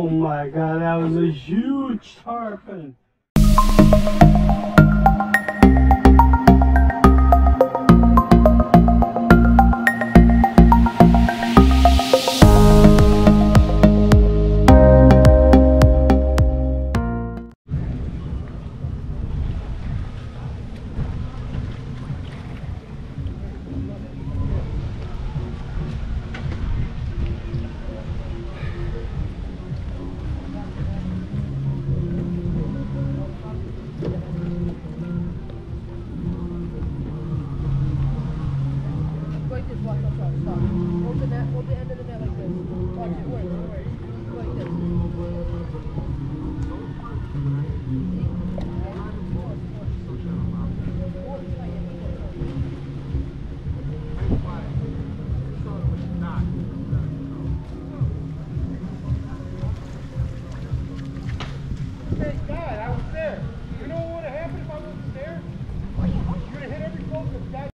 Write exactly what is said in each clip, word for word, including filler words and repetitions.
Oh my god, that was a huge tarpon. Hold the net, hold the end of the net like this. Watch it work, it works. Go like this. Thank God, I was there. You know what would have happened if I wasn't there? You would have hit every focus, guy.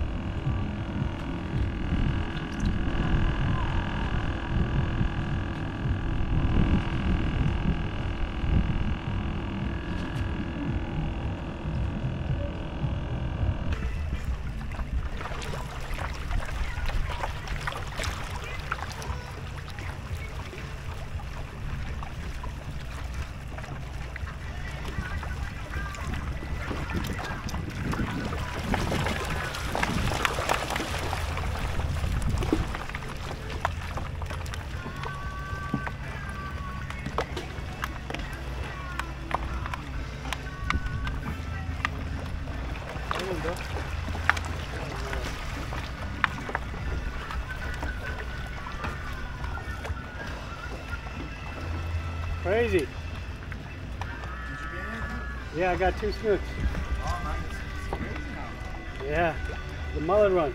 Crazy. Did you get anything? Yeah, I got two snooks. Oh man, it's, it's crazy now. Yeah, the mullet run.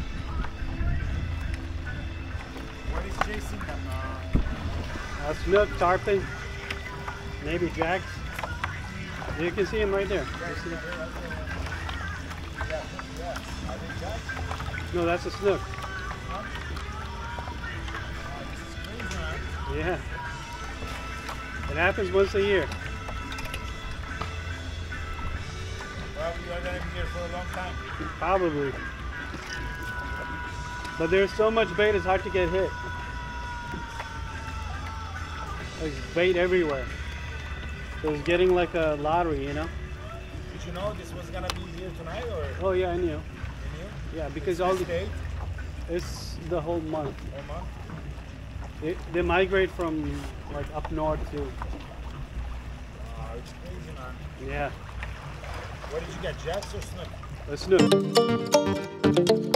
What is chasing them? Uh, A snook, tarpon, maybe jacks. You can see him right there. yeah, You see yeah, him? yeah, yeah, yeah. Are they jacks? No, that's a snook. Huh? Oh, this is crazy, man. Yeah. It happens once a year. Well, you are going to be here for a long time. Probably. But there's so much bait, it's hard to get hit. There's bait everywhere. So it's getting like a lottery, you know? Did you know this was going to be here tonight, or? Oh yeah, I knew. You knew? Yeah, because It's all this the, date? it's the whole month. Whole month? It, they migrate from like up north to, Oh, it's crazy, man. yeah, What did you get, jacks or snook? a snook.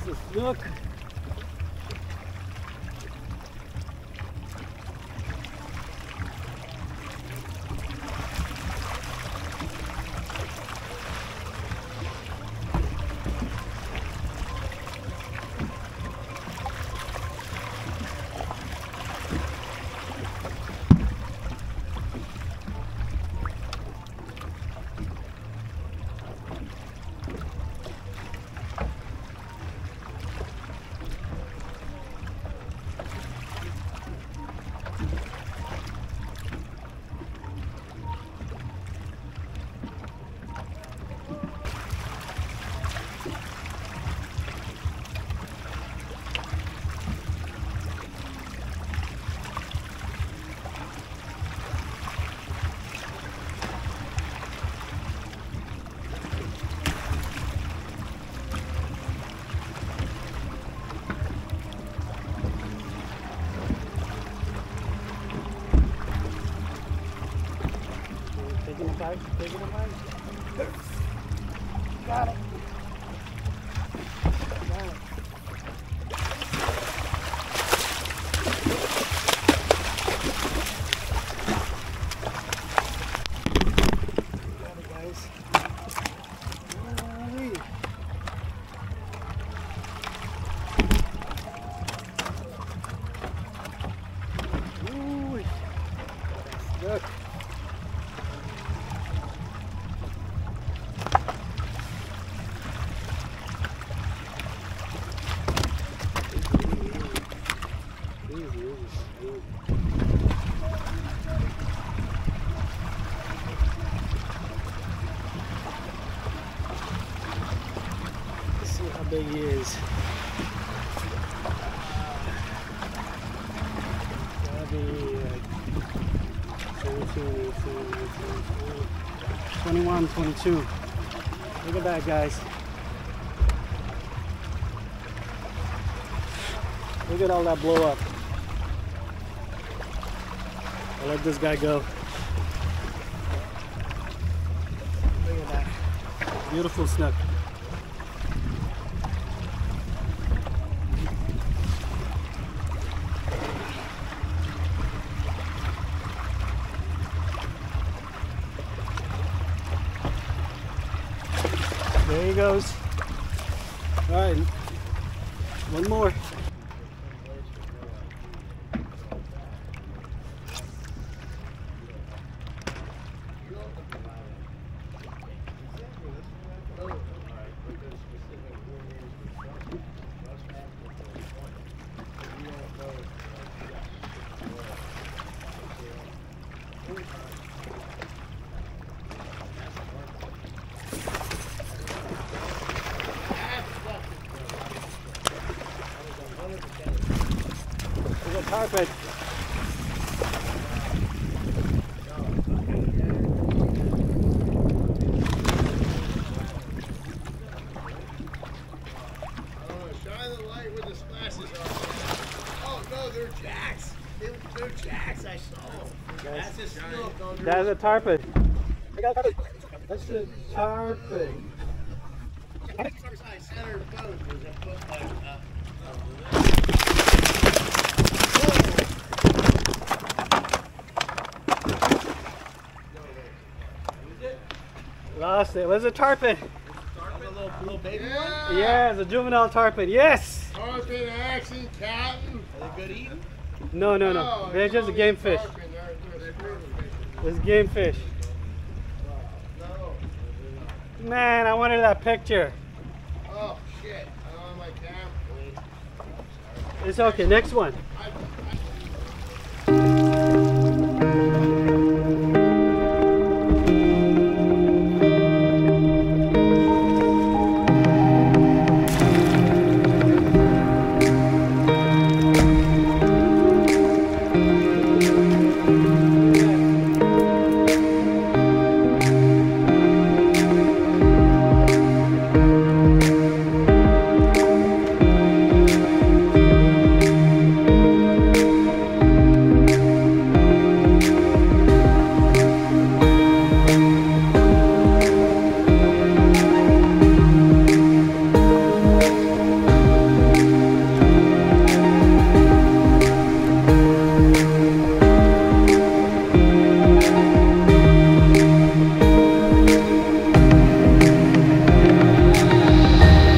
It's a snook. Taking a bite, taking a bite. Got it. Got it. Got it, guys. Holy. Ooh. Look. Let's see how big he is. Gotta be like seventeen, eighteen, nineteen, twenty, twenty-one, twenty-two. Look at that, guys. Look at all that blow up. I'll let this guy go. Look at that. Beautiful snook. There he goes. All right, one more. There's a tarpon. Shine the light where the splashes are. Oh no, they're jacks. They, they're jacks. I saw them. That's a snook. That's a tarpon. I got a tarpon. That's a tarpon. Center boat. There's a boat like uh, Lost it. Where's a tarpon? tarpon, a little, little baby yeah. one. Yeah, it's a juvenile tarpon. Yes. Tarpon, action, captain. Are they good eating? No, no, no. They're just a game fish. It's game fish. Man, I wanted that picture. Oh shit! I don't have my camera. It's okay. Next one. I, I,